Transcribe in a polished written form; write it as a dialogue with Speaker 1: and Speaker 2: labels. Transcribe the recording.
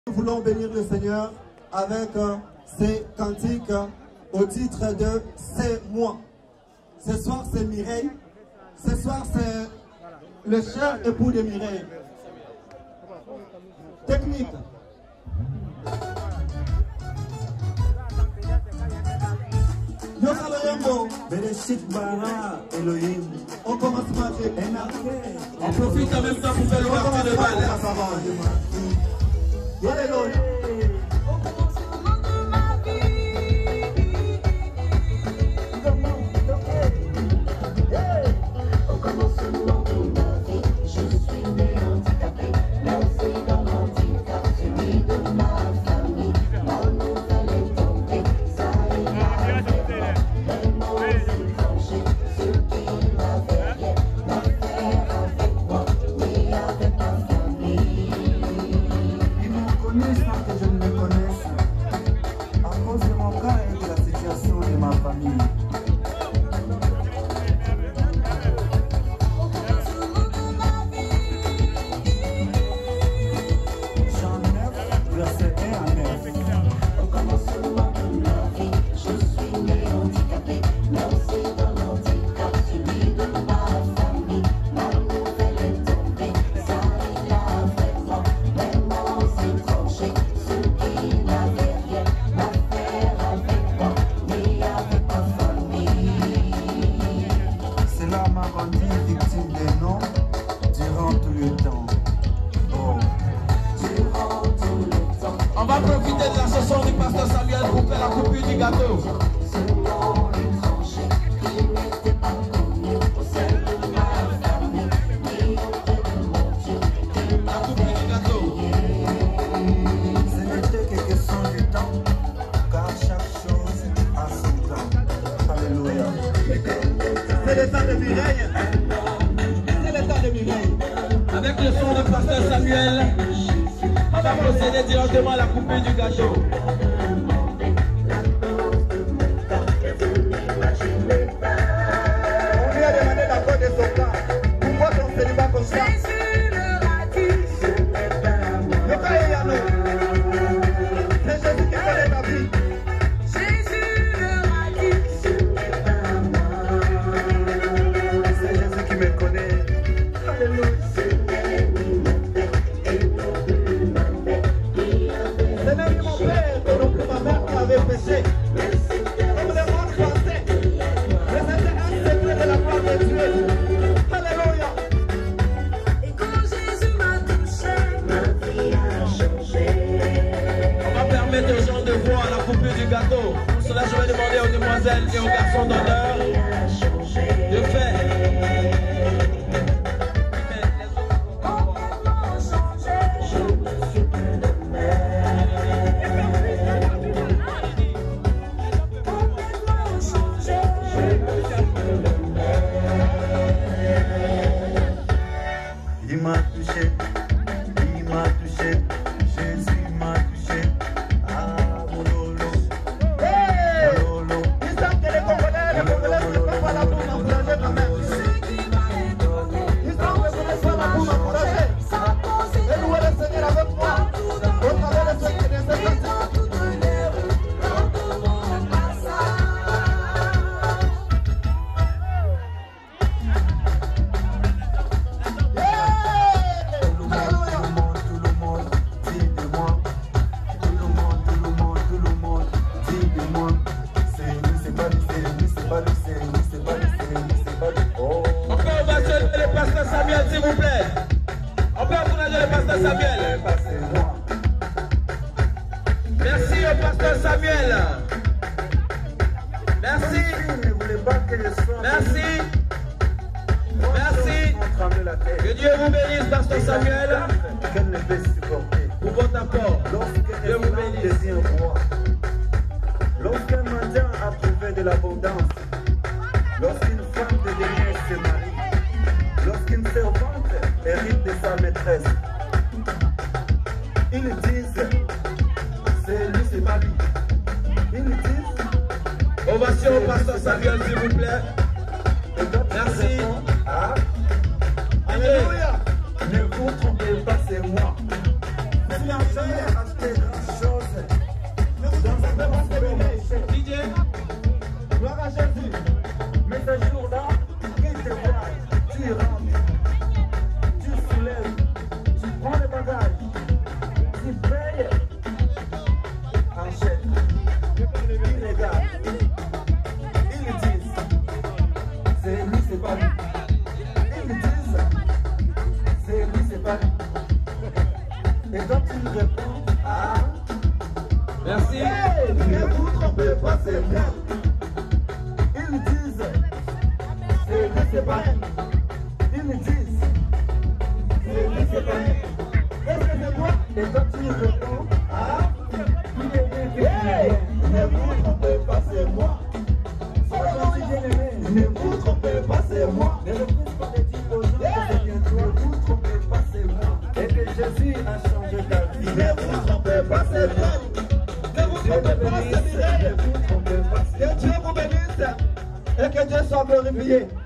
Speaker 1: Nous voulons bénir le Seigneur avec ces cantiques au titre de C'est moi. Ce soir c'est Mireille. Ce soir c'est le cher époux de Mireille. Technique. On commence par
Speaker 2: on profite en même temps pour faire le parti de balle.
Speaker 1: Alléluia.
Speaker 2: On va profiter de la chanson du pasteur Samuel pour faire la coupure du gâteau. La coupure du gâteau.
Speaker 3: Ce n'était que question du temps, car chaque chose a son temps. Alléluia.
Speaker 1: C'est le temps de Mireille. C'est le temps de Mireille.
Speaker 2: Avec le son du pasteur Samuel, on va procéder directement à la coupure du gâteau.
Speaker 1: On lui a demandé l'accord de son cas. Pourquoi ton célibat comme ça? Le cas est à nous. C'est Jésus qui connaît ta vie.
Speaker 3: C'est Jésus qui me connaît. Alléluia.
Speaker 1: C'est même mon père que non plus ma mère qui avait péché. Comme les rois français. Mais c'était un secret de la part de Dieu. Alléluia.
Speaker 4: Et quand Jésus m'a touché, ma vie a changé.
Speaker 2: On va permettre aux gens de voir la coupure du gâteau. Pour cela, je vais demander aux demoiselles et aux garçons d'honneur de faire.
Speaker 4: Complètement changé, je ne suis plus le même. Complètement changé, je ne suis plus le même.
Speaker 3: Il m'a touché, Jésus m'a touché. Ah, mon lolo, mon lolo.
Speaker 1: Ils savent que les Congolais ne sont pas là pour m'encourager quand même.
Speaker 4: Ce qui m'a étonné,
Speaker 1: Ils savent que vous n'êtes pas là pour m'encourager.
Speaker 4: ça posait
Speaker 1: Et louez le Seigneur avec moi. Au travers de ce
Speaker 4: et dans toutes les rues, dans tout mon
Speaker 3: Tout le monde, dit de moi. Tout le monde, dit de moi. C'est lui, c'est pas lui, c'est lui, c'est pas lui, c'est lui, c'est pas lui, c'est lui, c'est pas lui. Oh.
Speaker 2: On peut ovationner le pasteur Samuel, s'il vous plaît. On peut encourager le pasteur Samuel.
Speaker 3: C'est moi.
Speaker 2: Merci au pasteur Samuel. Merci.
Speaker 3: Ne voulez pas que je sois.
Speaker 2: Merci. Merci.
Speaker 3: Trembler la tête.
Speaker 2: Que Dieu vous bénisse, pasteur Samuel,
Speaker 3: Qu'elle ne peut supporter.
Speaker 2: pour votre apport.
Speaker 3: Lorsqu'un
Speaker 2: Dieu vous
Speaker 3: esclave
Speaker 2: bénisse.
Speaker 3: devient roi, lorsqu'un mendiant a trouvé de l'abondance, lorsqu'une femme de dernier se marie, lorsqu'une servante hérite de sa maîtresse, ils disent, c'est lui, c'est pas lui. Ils disent,
Speaker 2: Ovation au pasteur Samuel, s'il vous plaît. Merci.
Speaker 1: Alléluia.
Speaker 3: Ne vous trompez pas, c'est moi.
Speaker 1: C'est la
Speaker 2: Merci.
Speaker 3: Hey, ne vous trompez pas, c'est moi. Ils disent, c'est pas elle. Ils disent, c'est pas elle. Est-ce que c'est moi? Et quand tu réponds, hey, ne vous trompez pas, c'est moi. Ne vous trompez pas, c'est moi. Ne refuse pas de dire aux gens que c'est bien toi. Ne vous trompez pas, c'est moi. Et que Jésus a changé ta vie. Ne vous trompez pas, c'est moi. Ne vous trompez pas, c'est Mireille. Ne vous trompez pas, c'est moi. Que Dieu vous bénisse et que Dieu soit glorifié.